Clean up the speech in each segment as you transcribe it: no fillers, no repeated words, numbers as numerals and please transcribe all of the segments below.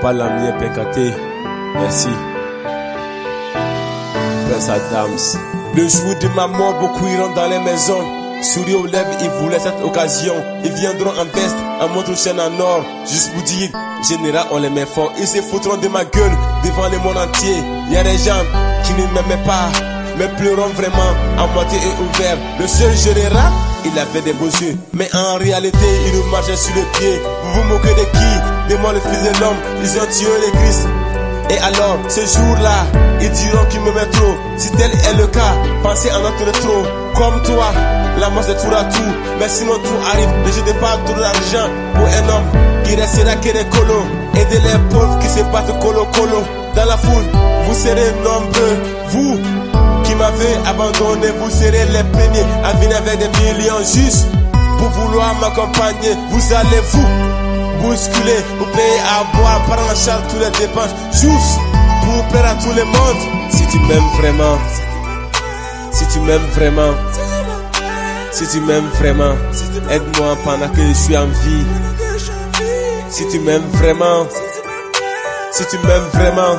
Papa Lamien Penkate, merci. Prince Adams. Le jour de ma mort, beaucoup iront dans les maisons. Souris aux lèvres, ils voulaient cette occasion. Ils viendront en veste, en montre chaîne en or. Juste pour dire, général, on les met fort. Ils se foutront de ma gueule devant le monde entier. Y'a des gens qui ne m'aimaient pas, mais pleuront vraiment à moitié et ouvert. Le seul général, il avait des beaux yeux, mais en réalité, il nous marchait sur les pieds. Vous vous moquez de qui? De moi, le fils de l'homme. Ils ont tué le Christ. Et alors, ce jour-là, ils diront qu'ils me mettent trop. Si tel est le cas, pensez à notre trop. Comme toi, la mort c'est tout à tout. Mais sinon tout arrive, ne jetez pas tout l'argent pour un homme qui restera que des colos. Aidez les pauvres qui se battent colo-colo. Dans la foule, vous serez nombreux. Vous qui m'avez abandonné, vous serez les premiers à venir avec des millions juste pour vouloir m'accompagner. Vous allez vous bousculer, vous payer à boire, prendre en charge tous les dépenses, juste pour plaire à tout le monde. Si tu m'aimes vraiment, si tu m'aimes vraiment, si tu m'aimes vraiment, aide-moi pendant que je suis en vie. Si tu m'aimes vraiment, si tu m'aimes vraiment,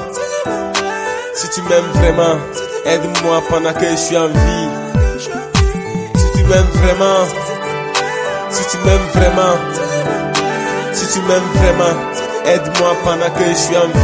si tu m'aimes vraiment, aide-moi pendant que je suis en vie. Si tu m'aimes vraiment, si tu m'aimes vraiment, si tu m'aimes vraiment, aide-moi pendant que je suis en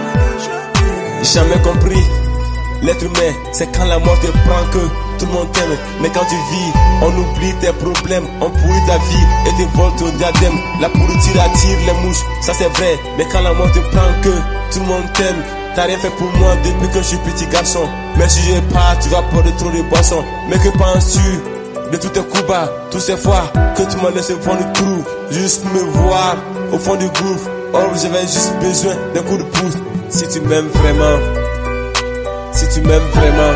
vie. Jamais compris, l'être humain, c'est quand la mort te prend que tout le monde t'aime. Mais quand tu vis, on oublie tes problèmes, on pourrit ta vie et te vole ton diadème. La pourriture attire les mouches, ça c'est vrai. Mais quand la mort te prend que tout le monde t'aime, t'as rien fait pour moi depuis que je suis petit garçon. Mais si je pars, tu vas prendre trop de boissons. Mais que penses-tu de tous tes coups bas, toutes ces fois que tu m'as laissé prendre du trou, juste me voir au fond du groove. Or j'avais juste besoin d'un coup de pouce. Si tu m'aimes vraiment, si tu m'aimes vraiment,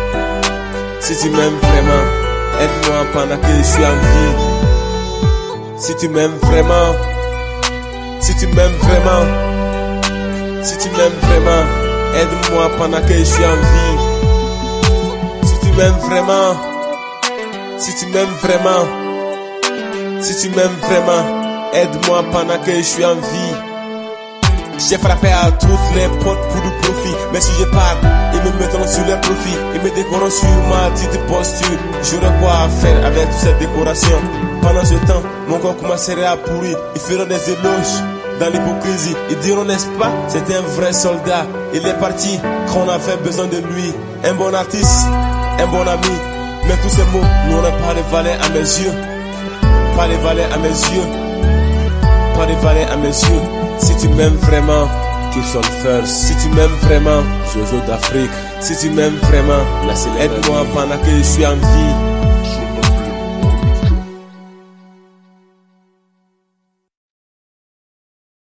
si tu m'aimes vraiment, aide-moi pendant que je suis en vie. Si tu m'aimes vraiment, si tu m'aimes vraiment, si tu m'aimes vraiment, aide-moi pendant que je suis en vie. Si tu m'aimes vraiment, si tu m'aimes vraiment, si tu m'aimes vraiment, aide-moi pendant que je suis en vie. J'ai frappé à toutes les portes pour du profit. Mais si je pars, ils me mettront sur les profits. Ils me décoreront sur ma petite posture. J'aurai quoi à faire avec toute cette décoration. Pendant ce temps, mon corps commencerait à pourrir. Ils feront des éloges dans l'hypocrisie. Ils diront, n'est-ce pas, c'était un vrai soldat. Il est parti quand on avait besoin de lui. Un bon artiste, un bon ami. Mais tous ces mots n'auraient pas de valeur à mes yeux. Pas de valeur à mes yeux. Pas de valeur à mes yeux. Si tu m'aimes vraiment, Keep Soul First. Si tu m'aimes vraiment, Jojo d'Afrique. Si tu m'aimes vraiment, aide-moi pendant que je suis en vie.